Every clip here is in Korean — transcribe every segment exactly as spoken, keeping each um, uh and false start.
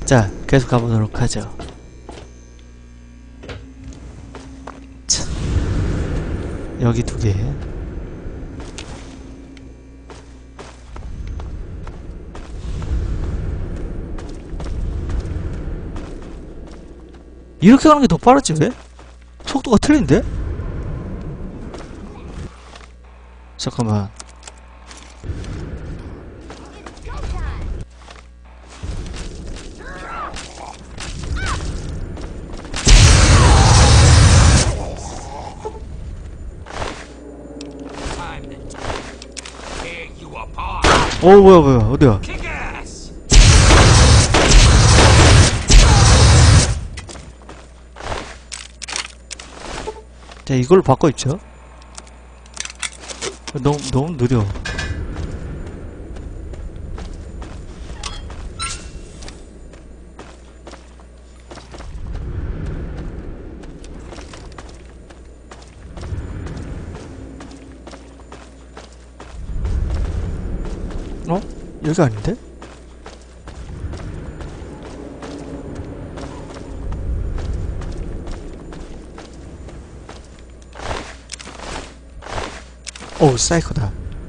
자, 계속 가보도록 하죠. 자, 여기 두 개. 이렇게 가는 게 더 빠르지 왜? 속도가 틀린데? 잠깐만. 어 뭐야 뭐야 어디야? 자 이걸로 바꿔 입죠. 너무 너무 느려. 어? 여기 아닌데? 오, 사이코다.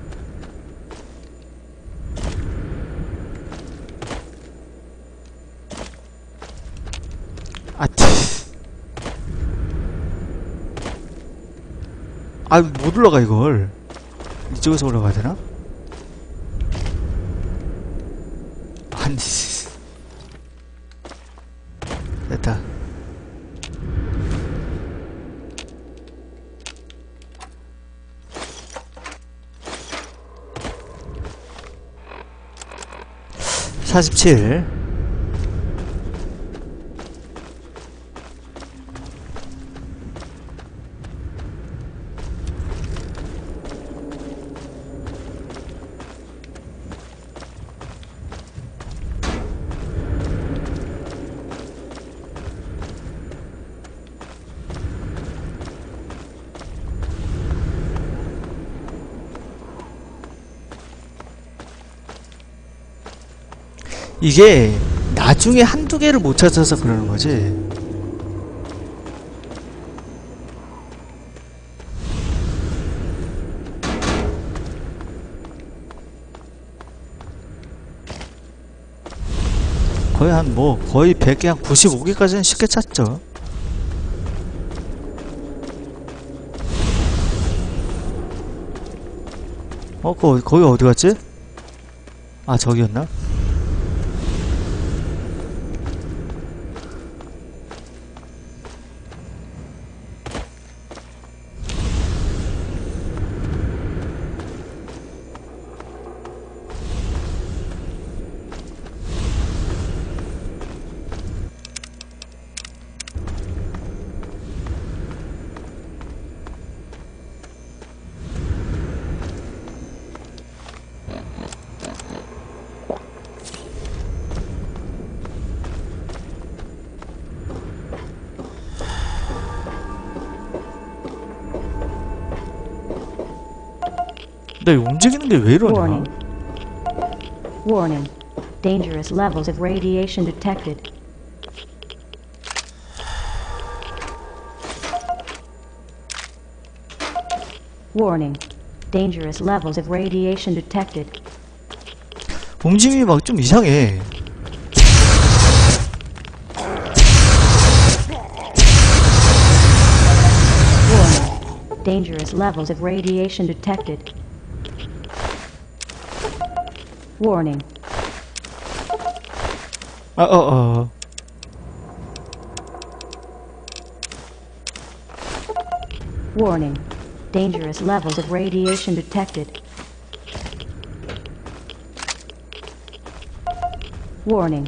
아, 티. 아, 못 올라가, 이걸. 이쪽에서 올라가야 되나? 아니. 됐다. 사십칠. 이게 나중에 한두 개를 못 찾아서 그러는 거지. 거의 한 뭐 거의 백 개 한 구십오 개까지는 쉽게 찾죠. 어, 거, 거기 어디 갔지? 아, 저기였나? 근데 움직이는 게 왜 이러냐? Warning. Warning. Dangerous levels of radiation detected. Warning. Dangerous levels of radiation detected. 움직임이 막 좀 이상해. Warning. Dangerous levels of radiation detected. Warning. 아, 어, 어. Warning. Dangerous levels of radiation detected. Warning.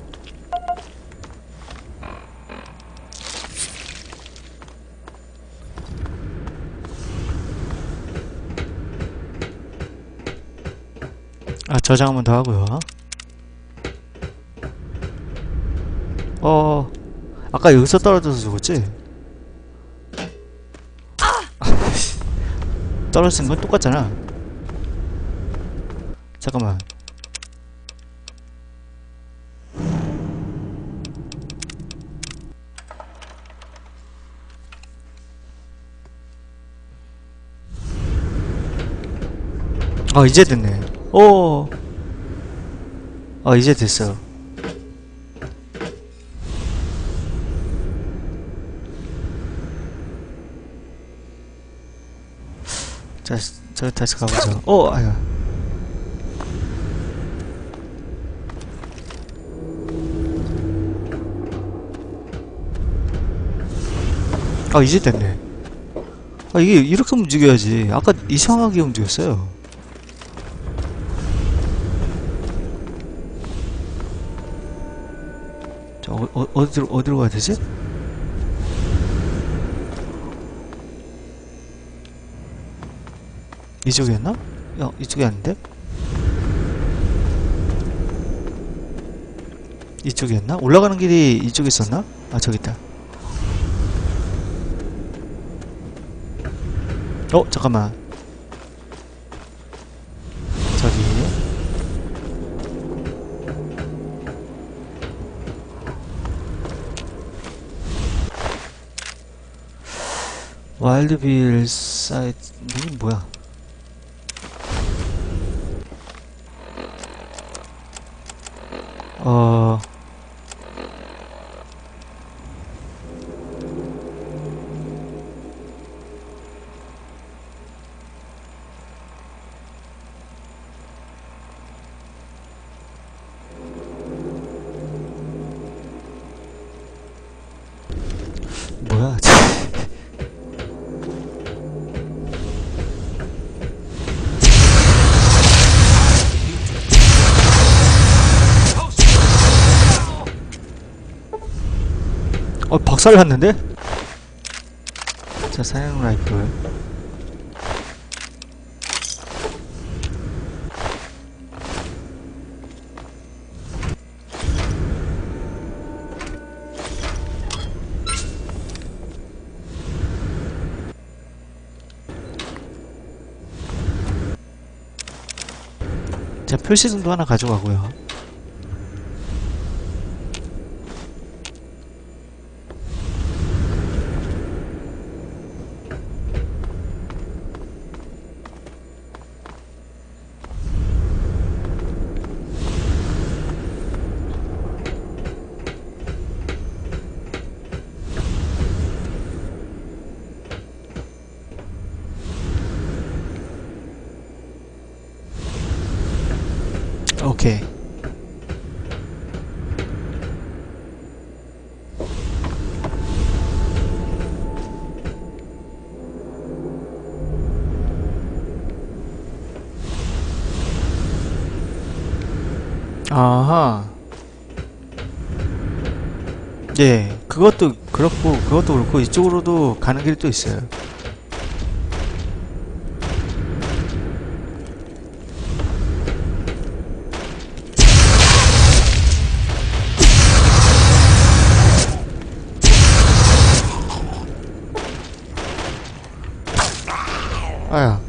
아, 저장 한번 더 하고요. 어, 아까 여기서 떨어져서 죽었지? 떨어진 건 똑같잖아. 잠깐만. 어 이제 됐네. 오. 어 이제 됐어. 자, 저 다시 가보죠. 어, 아유. 아 이제 됐네. 아 이게 이렇게 움직여야지. 아까 이상하게 움직였어요. 자, 어, 어, 어디로 어디로 가야 되지? 이쪽이었나? 야, 이쪽이 아닌데? 이쪽이었나? 올라가는 길이 이쪽에 있었나? 아 저기 있다. 어 잠깐만. 저기 와일드빌 사이트 이게 뭐야? 어 뭐야? 어 박살 났는데? 자 사냥 라이플. 자 표시등도 하나 가져가고요. 오케이. 아하. 예, 그것도 그렇고 그것도 그렇고 이쪽으로도 가는 길이 또 있어요. 아야.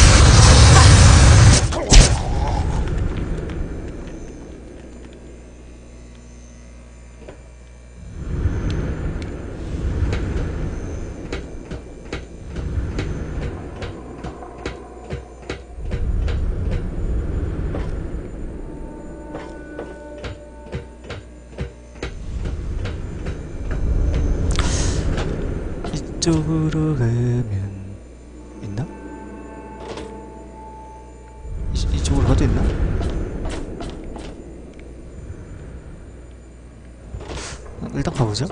이쪽으로 가면 있나? 이, 이쪽으로 가도 있나? 일단 가보죠.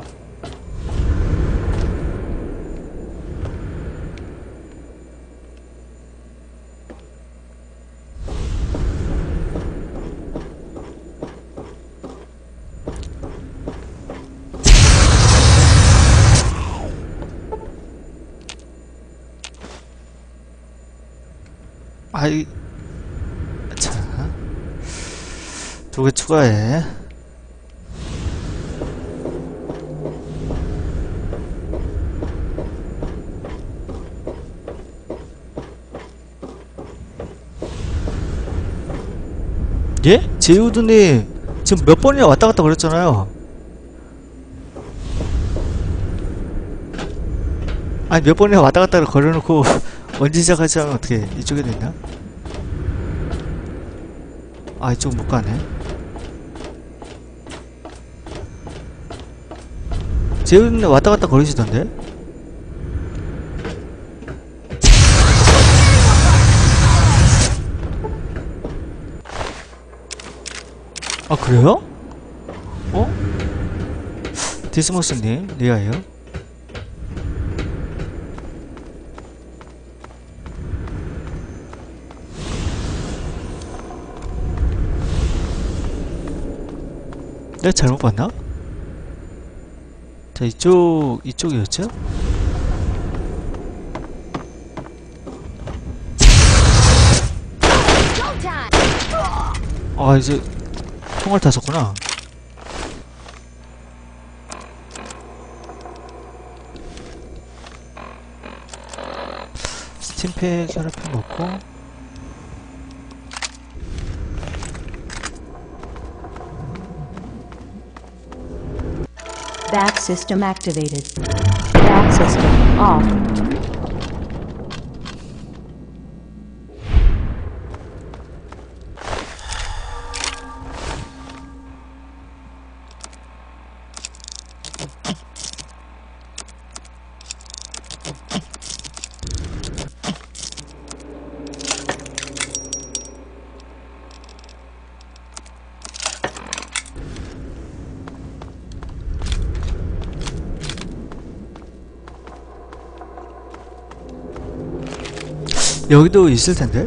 아이, 자, 두 개 추가해. 예? 제우드님 지금 몇 번이나 왔다 갔다 그랬잖아요. 아니 몇 번이나 왔다 갔다 거려놓고 언제 시작하지 하면 어떻게 이쪽에도 있나? 아, 이쪽 못 가네. 재훈네 왔다 갔다 거리시던데? 아, 그래요? 어? 디스모스님, 리아예요? 내가 잘못 봤나? 자, 이쪽, 이쪽이었죠? 아, 이제 총알 다 썼구나. 스팀팩 혈압팩 먹고. Back system activated. Back system off. 여기도 있을 텐데?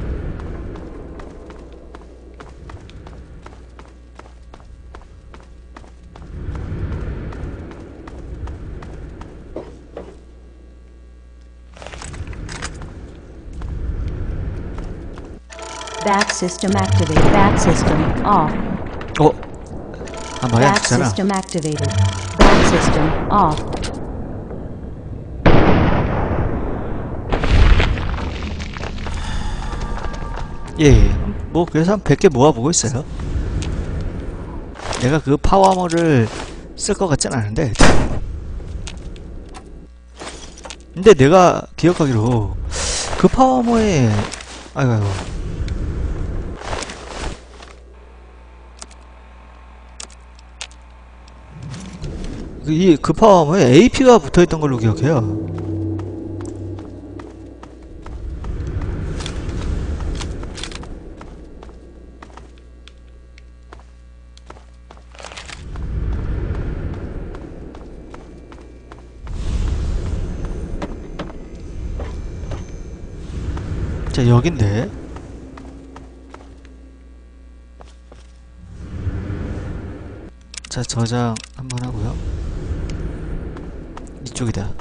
Back system activated. Back system off. 어? 아, 말이 안 Back 듣잖아. system activated. Back system off. 예, 예. 뭐, 그래서 한 백 개 모아보고 있어요. 내가 그 파워아머를 쓸 것 같진 않은데. 근데 내가 기억하기로 그 파워아머에, 아이고, 아이고. 그, 이, 그 파워아머에 에이피가 붙어있던 걸로 기억해요. 자, 여긴데. 자, 저장 한번 하고요. 이쪽이다.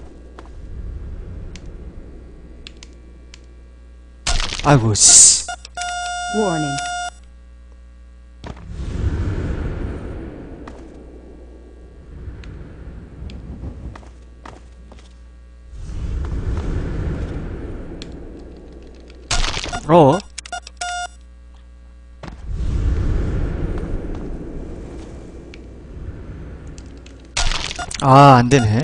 아이고, 씨. Warning. 어? 아, 안 되네.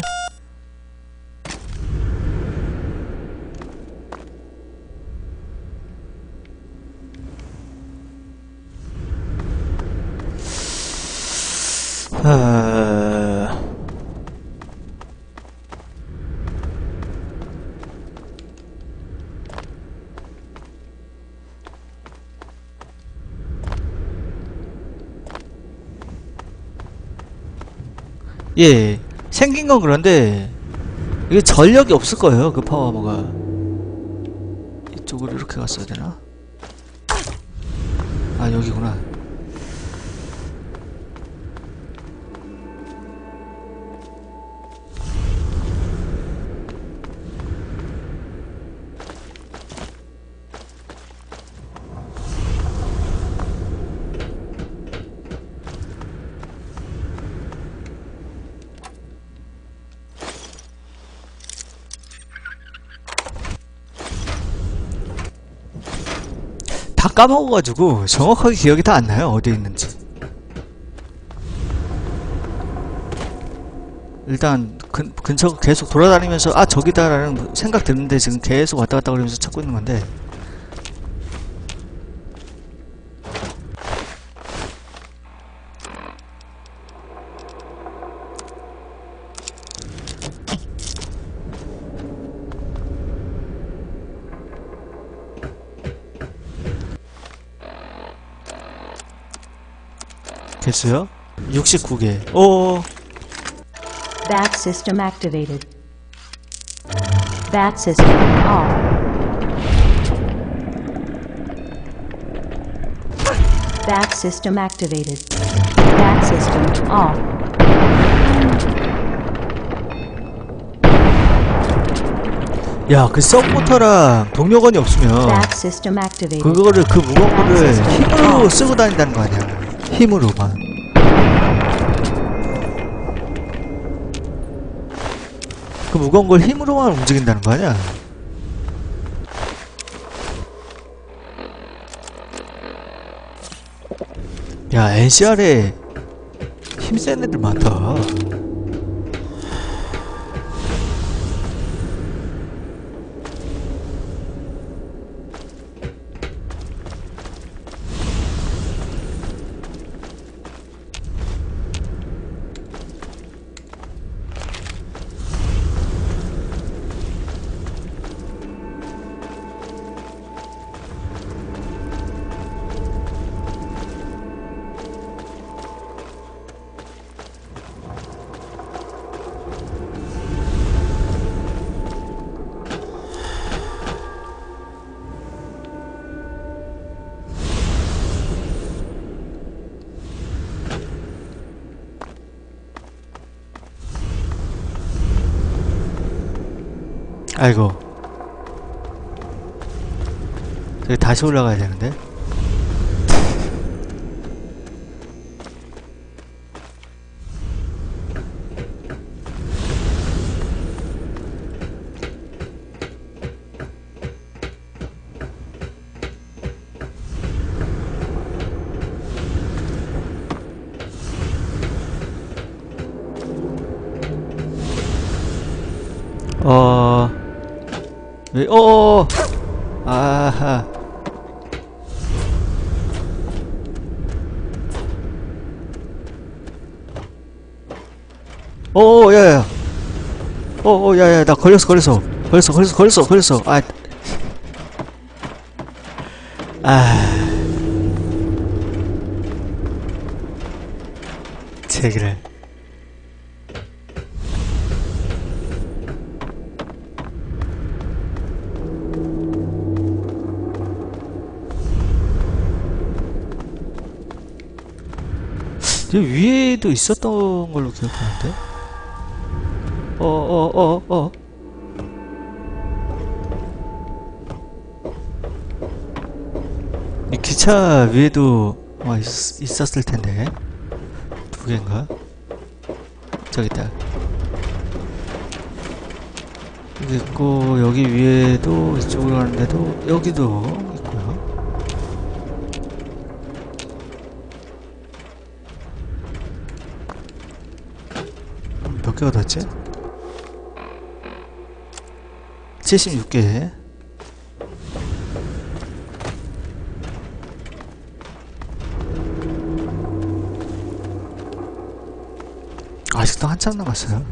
아... 예, 생긴 건 그런데 이게 전력이 없을 거예요. 그 파워아머가 이쪽으로 이렇게 갔어야 되나? 아, 여기구나. 다 까먹어가지고 정확하게 기억이 다 안 나요. 어디에 있는지. 일단 근, 근처 계속 돌아다니면서 아, 저기다라는 생각 드는데 지금 계속 왔다 갔다 그러면서 찾고 있는 건데. 됐어요? 육십구 개. 오. Bat system activated. Bat system off. Bat system activated. Bat system off. 야, 그 서포터랑 동력원이 없으면 Bat system activated. 그거를 그 무거운 거를 힘으로 쓰고 다닌다는 거 아니야. 힘으로만. 그 무거운 걸 힘으로만 움직인다는 거 아니야. 야, 엔씨알에 힘센 애들 많다. 아이고, 저기 다시 올라가야 되는데. 어... 왜, 어어! 아하. 어어, 야야. 어어, 야야, 나 걸렸어, 걸렸어. 걸렸어, 걸렸어, 걸렸어, 걸렸어. 아. 아. 제기를. 위에도 있었던 걸로 기억하는데? 어, 어, 어, 어. 이 기차 위에도 어, 있, 있었을 텐데. 두 개인가? 저기 있다. 여기 있고, 여기 위에도 이쪽으로 가는데도, 여기도 있고요. 몇 개가 닿지? 칠십육 개. 아직도 한참 남았어요.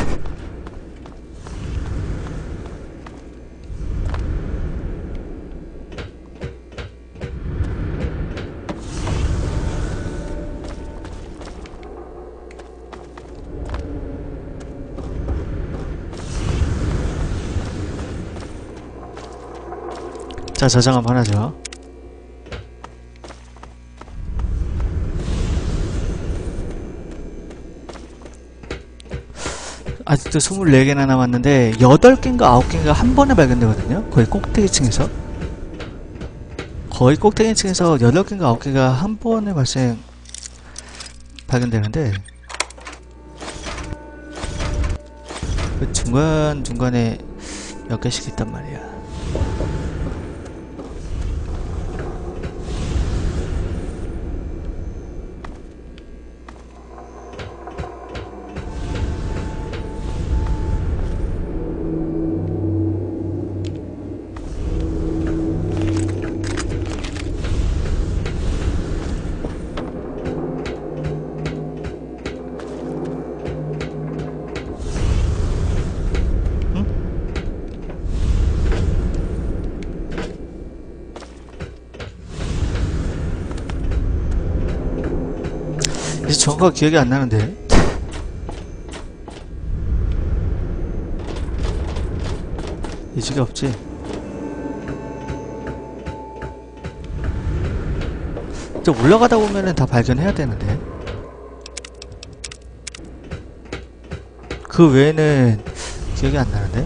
자, 저장 한번 하죠. 아직도 스물네 개나 남았는데 여덟 개인가 아홉 개인가 한 번에 발견되거든요. 거의 꼭대기층에서 거의 꼭대기층에서 여덟 개인가 아홉 개가 한 번에 발생 발견되는데 그 중간중간에 몇 개씩 있단 말이야. 정확하게 기억이 안 나는데. 의지가 없지. 저 올라가다 보면은 다 발견해야 되는데. 그 외에는 기억이 안 나는데.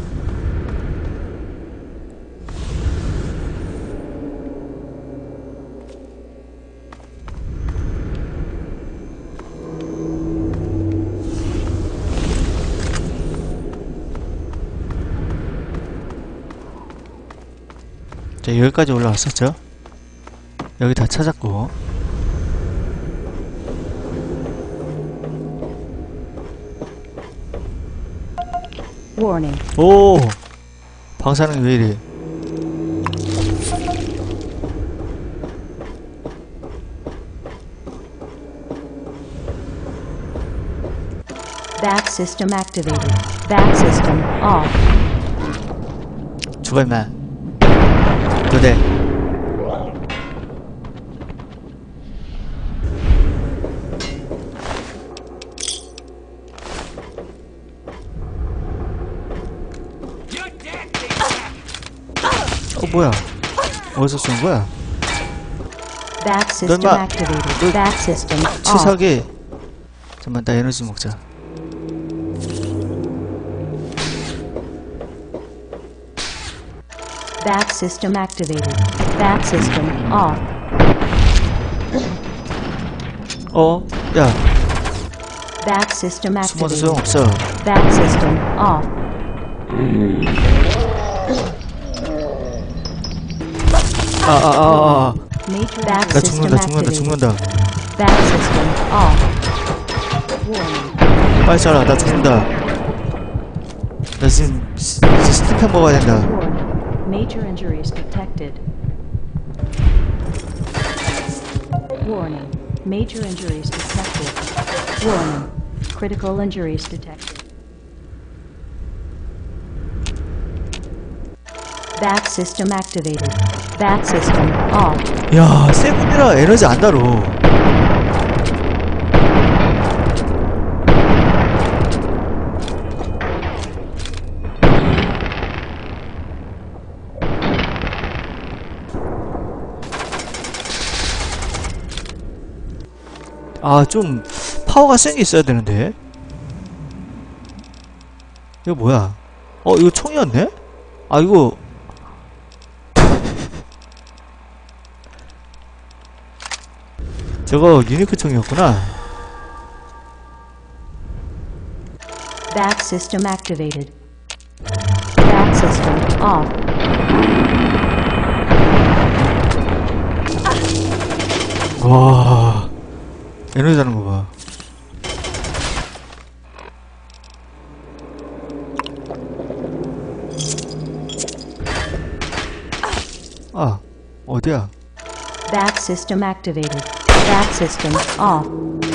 자, 여기까지 올라왔었죠? 여기 다 찾았고. Warning. 오! 방사능 왜 이래? Back system activated. Back system off. 죽어 임마. 도대. 어 뭐야? 어디서 쏜 거야? Back system 마- activated. 너 Back system off. 치사하게. 잠깐만 나 에너지 먹자. Back system activated. Back system off. 어? 야 Back system 숨어도 activated. 소용없어. Back system off. 아아아아 아, 아, 아. Major back 나 system 죽는다 죽는다 activated. 죽는다. Back system off. Warning. 빨리 쏴라 나 죽는다. 나 지금 시- 이제 스티펜 먹어야 된다. Warning. Major injuries detected. Warning. Major injuries detected. Warning. Critical injuries detected. Back system activated. Back system off. 야 세븐이라 에너지 안 다뤄. 아, 좀 파워가 센 게 있어야 되는데. 이거 뭐야? 어, 이거 총이었네? 아, 이거 저거 유니크 총이었구나. Back system activated. Back system off. 와, 에너지 나는 거 봐. 아, 어디야? Back system activated. Back system off.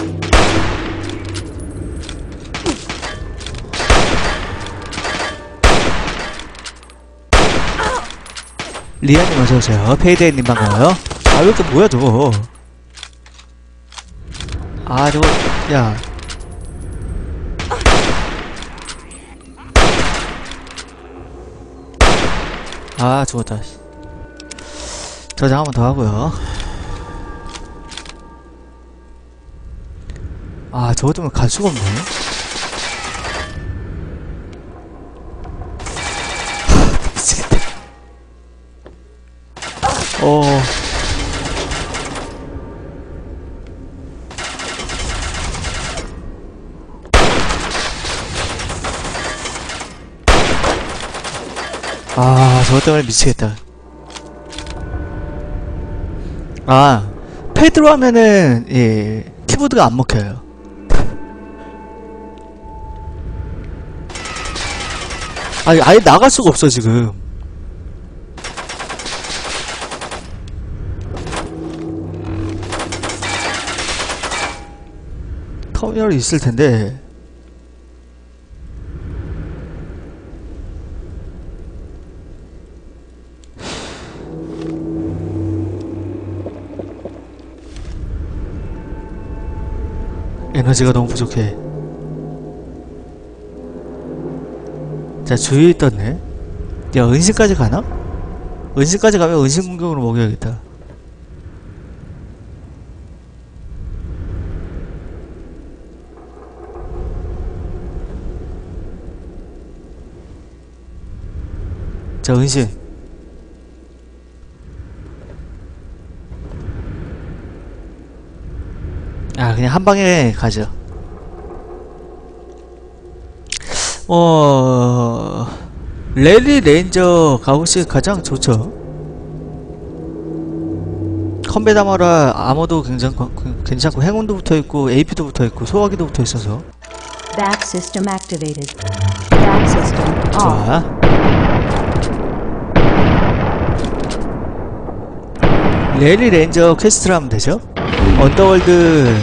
리아님 어서오세요. 페이데이님 반가워요. 아, 왜 이렇게 뭐야, 저거. 아, 저거, 야. 아, 죽었다. 저장 한 번 더 하고요. 아, 저거 때문에 갈 수가 없네. 미치겠다. 어. 아, 저것 때문에 미치겠다. 아, 패드로 하면은, 예, 키보드가 안 먹혀요. 아니, 아예 나갈 수가 없어, 지금. 터미널이 있을 텐데. 에너지가 너무 부족해. 자, 주위에 떴네. 야, 은신까지 가나? 은신까지 가면 은신 공격으로 먹여야겠다. 자, 은신. 아, 그냥 한 방에 가죠. 어, 랠리 레인저 가보시 가장 좋죠. 컴뱃 아머라 아머도 괜찮고, 괜찮고 행운도 붙어있고 에이피도 붙어있고 소화기도 붙어있어서 Back system activated. Back system off. 좋아. 랠리 레인저 퀘스트를 하면 되죠. 언더월드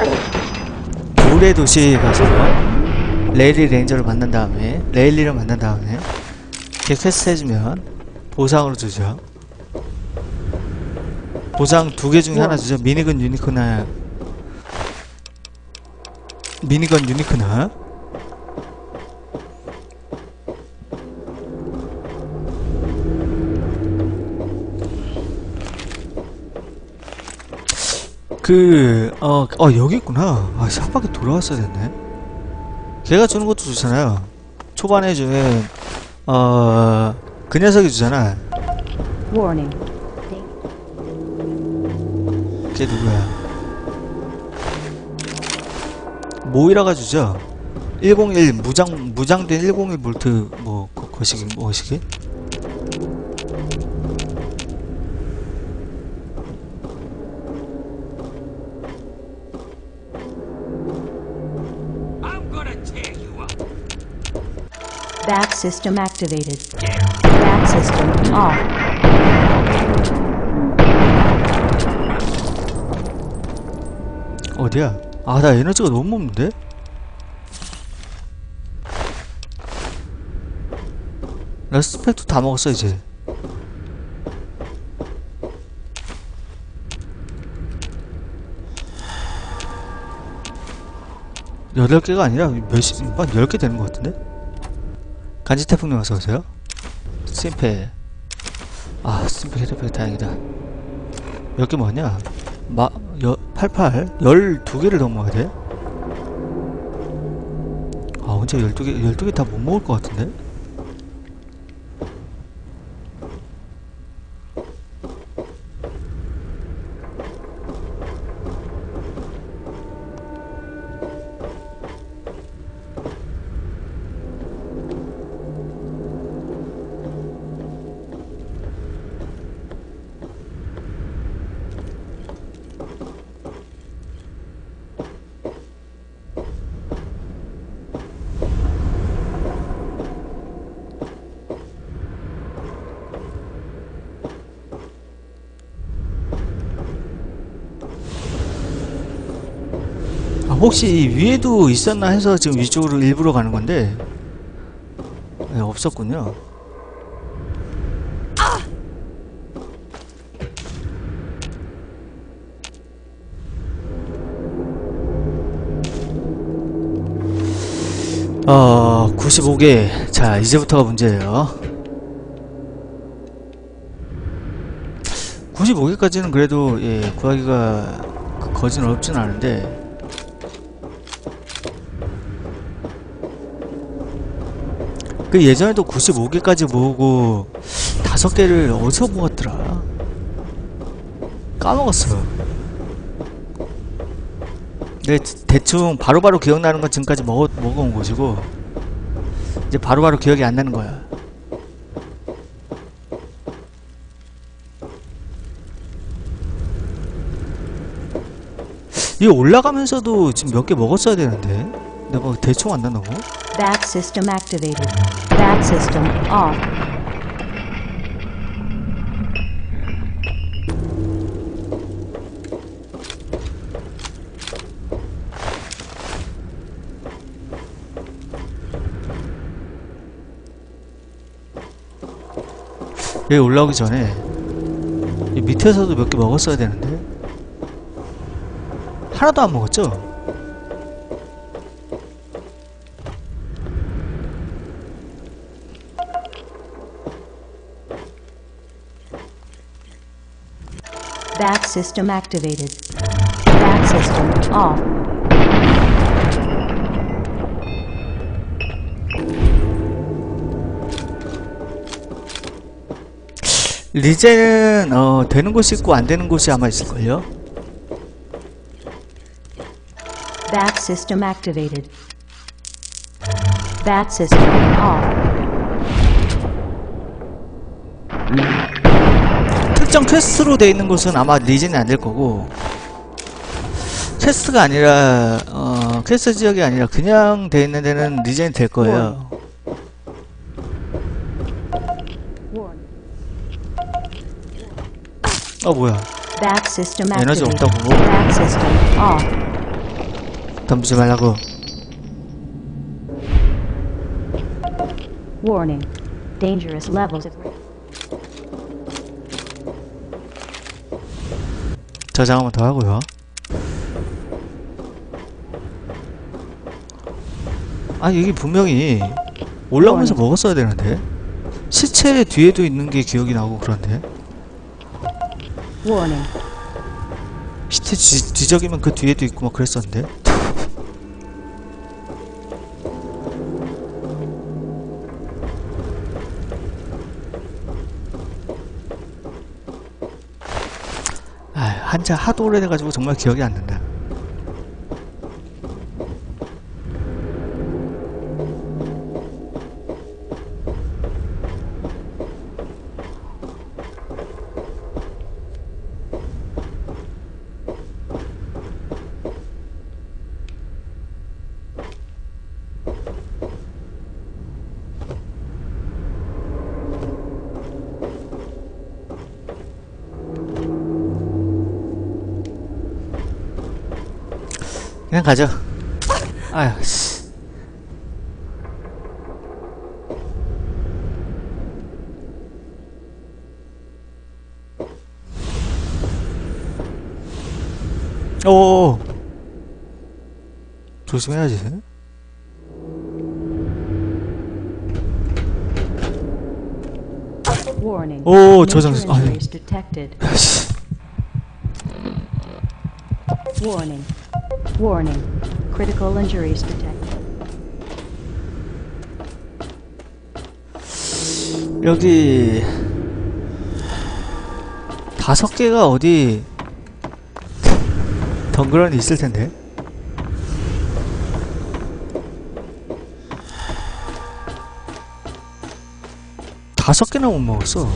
불의 도시 가서 랠리 레인저를 만난 다음에 레일리를 만난 다음에 이렇게 퀘스트 해주면 보상으로 주죠. 보상 두 개 중에 하나 주죠. 미니건 유니크나 미니건 유니크나 그, 어, 어, 여기 있구나. 아, 한 바퀴 돌아왔어야 됐네. 걔가 주는 것도 좋잖아요. 초반에 주는, 어, 그 녀석이 주잖아. Warning. 걔 누구야? 모이라가 주죠. 일공일, 무장, 무장된 일공일 볼트, 뭐, 거, 거시기, 뭐시기? Back system activated. Back system off. 어디야? 아, 나 에너지가 너무 없는데? 나 스펙도 다 먹었어, 이제. 여덟 개가 아니라 몇십, 한 열 개 되는 것 같은데? 간지 태풍님 어서오세요. 심페. 아, 심페 헤드팩 다행이다. 몇 개 먹었냐? 마, 여, 팔팔? 열두 개를 더 먹어야 돼? 아, 언제 열두 개, 열두 개 다 못 먹을 것 같은데? 혹시 위에도 있었나 해서 지금 위쪽으로 일부러 가는 건데 네, 없었군요. 어, 구십오 개. 자, 이제부터가 문제예요. 구십오 개까지는 그래도 예, 구하기가 그 거진 어렵진 않은데 그 예전에도 구십오 개까지 모으고 다섯 개를 어디서 모았더라? 까먹었어. 내 대충 바로바로 기억나는 건 지금까지 먹어, 먹어온 것이고 이제 바로바로 기억이 안 나는 거야. 이거 올라가면서도 지금 몇 개 먹었어야 되는데 내가 대충 안 나나고? Back system activated. Back system off. 여기 올라오기 전에 이 밑에서도 몇 개 먹었어야 되는데 하나도 안 먹었죠? Back system activated. Back system off. 리젠은 어, 되는 곳이 있고 안 되는 곳이 아마 있을걸요? Back system activated. Back system off. 특정 퀘스트로 돼 있는 곳은 아마 리젠이 안 될 거고, 퀘스트가 아니라 어, 퀘스트 지역이 아니라 그냥 돼 있는 데는 리젠이 될 거예요. 어 뭐야? Back system 에너지 activated. 없다고? Back system off. 덤비지 말라고. Warning. Dangerous levels of 저장 한번 더 하고요. 아 여기 분명히 올라오면서 먹었어야 되는데, 시체 뒤에도 있는 게 기억이 나고 그런데, warning. 시체 뒤, 뒤적이면 그 뒤에도 있고 막 그랬었는데. 아 한자 하도 오래돼가지고 정말 기억이 안 난다. 그냥 가죠. 아휴 씨. 오 조심해야지. Warning. 오 저장. Major 아니 injuries detected. 씨. Warning. Warning. Critical injuries detected. 여기 다섯 개가 어디 덩그러니 있을 텐데. 다섯 개나 못 먹었어.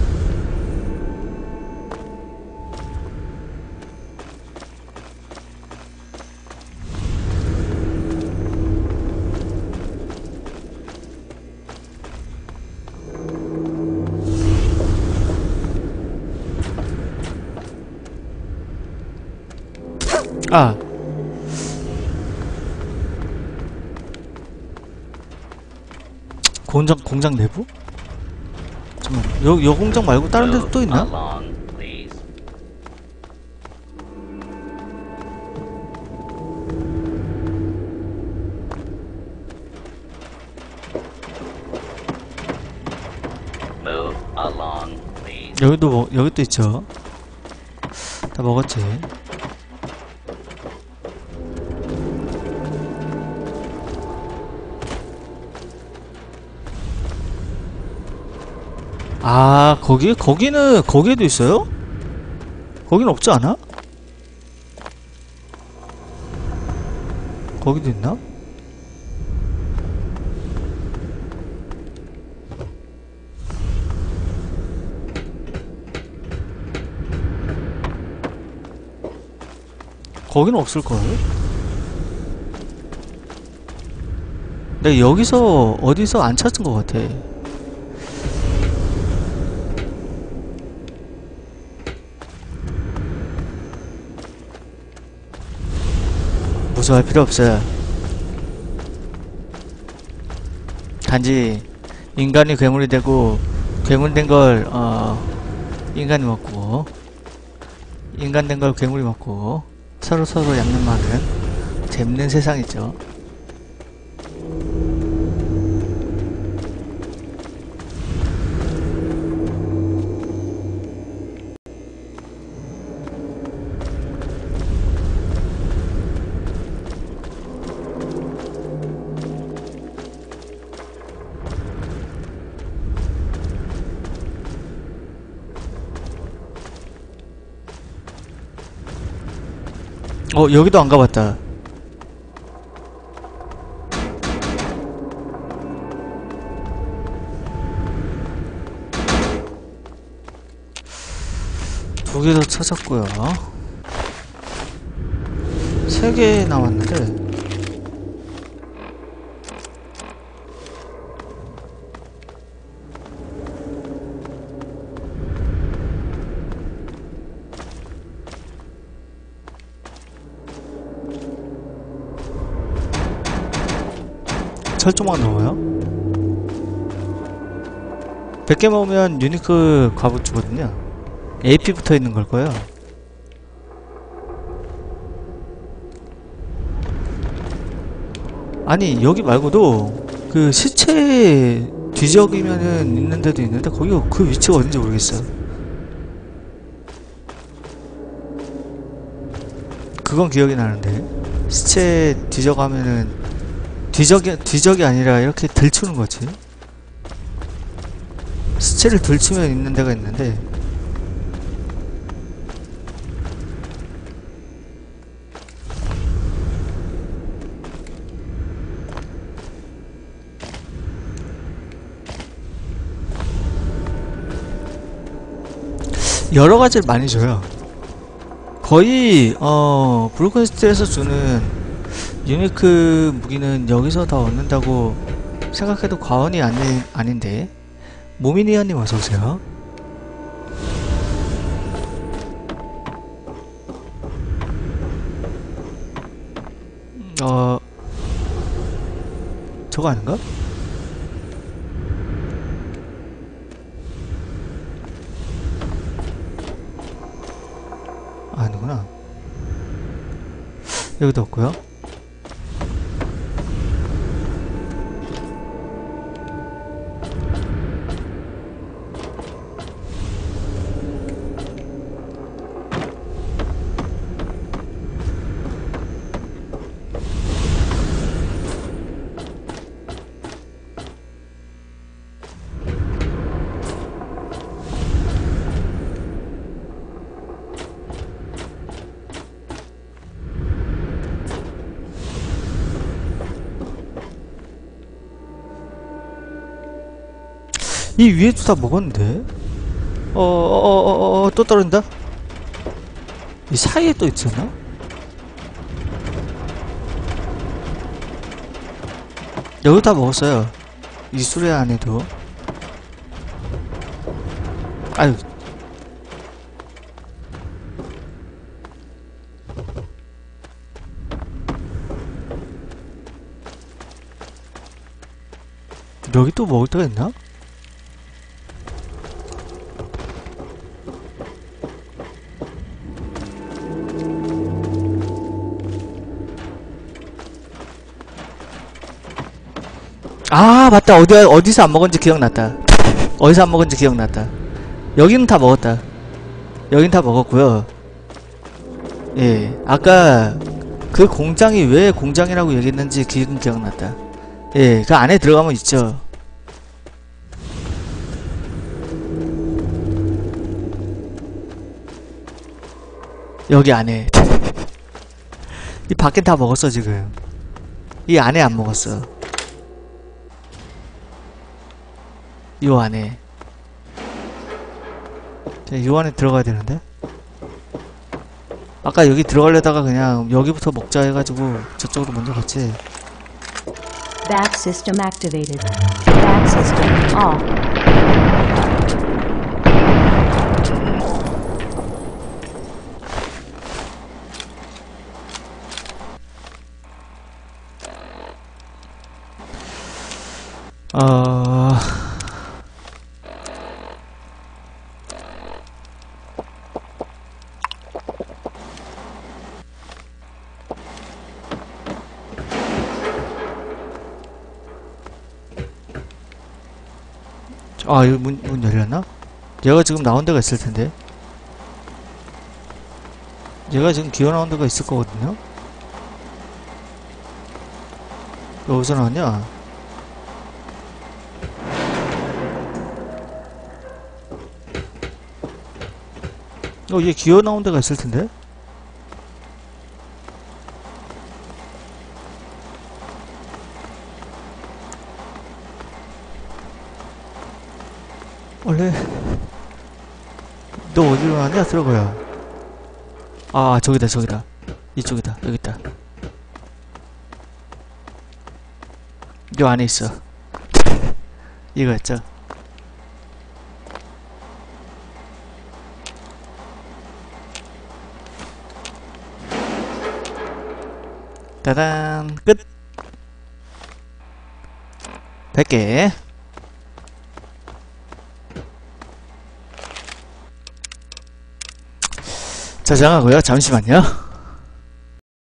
아 공장 공장 내부? 잠깐만, 여, 여 공장 말고 다른 데도 또 있나? Along, please. Move along, please. 여기도 뭐 여기도 있죠. 다 먹었지. 아 거기 거기는 거기에도 있어요? 거긴 없지 않아? 거기도 있나? 거기는 없을걸? 내가 여기서 어디서 안 찾은 것 같아. 무서워할 필요 없어요. 단지 인간이 괴물이 되고 괴물 된 걸 어, 인간이 먹고 인간 된 걸 괴물이 먹고 서로 서로 양념하는 재밌는 세상이죠. 어, 여기도 안 가봤다. 두 개 더 찾았고요. 세 개 남았는데. 철조망 나와요? 백 개 먹으면 유니크 갑옷 주거든요. 에이피 붙어 있는 걸 거예요. 아니, 여기 말고도 그 시체 뒤적이면은 있는 데도 있는데 거기 그 위치가 어딘지 모르겠어요. 그건 기억이 나는데 시체 뒤져가면은 뒤적이 뒤적이 아니라 이렇게 들추는 거지. 시체를 들추면 있는 데가 있는데. 여러 가지를 많이 줘요. 거의 어 브로큰스틸에서 주는 유니크 무기는 여기서 다 얻는다고 생각해도 과언이 아니, 아닌데. 모미니아님 어서오세요. 어 저거 아닌가? 아니구나. 여기도 없고요. 이 위에도 다 먹었는데? 어어어어어 또 떨어진다? 이 사이에 또 있었나? 여기 다 먹었어요. 이 수레 안에도. 아유. 여기 또 먹을 데가 있나? 아 맞다. 어디, 어디서 안 먹은지 기억났다. 어디서 안 먹은지 기억났다. 여기는 다 먹었다. 여긴 다 먹었고요. 예, 아까 그 공장이 왜 공장이라고 얘기했는지 기억은 기억났다. 예, 그 안에 들어가면 있죠. 여기 안에. 이 밖엔 다 먹었어 지금. 이 안에 안 먹었어. 요 안에. 자, 요 안에 들어가야 되는데? 아까 여기 들어가려다가 그냥 여기부터 먹자 해가지고 저쪽으로 먼저 갔지. Back system activated. Back system off. 어... 아, 이거 문, 문 열렸나? 얘가 지금 나온 데가 있을 텐데. 얘가 지금 기어 나온 데가 있을 거거든요? 어디서 나왔냐? 어, 얘 기어 나온 데가 있을 텐데? 원래 너 어디로 가냐? 들어가요. 아, 저기다, 저기다. 이쪽이다, 여기 있다. 요 안에 있어. 이거였죠. 따단, 끝! 백 개. 저장하고요. 잠시만요.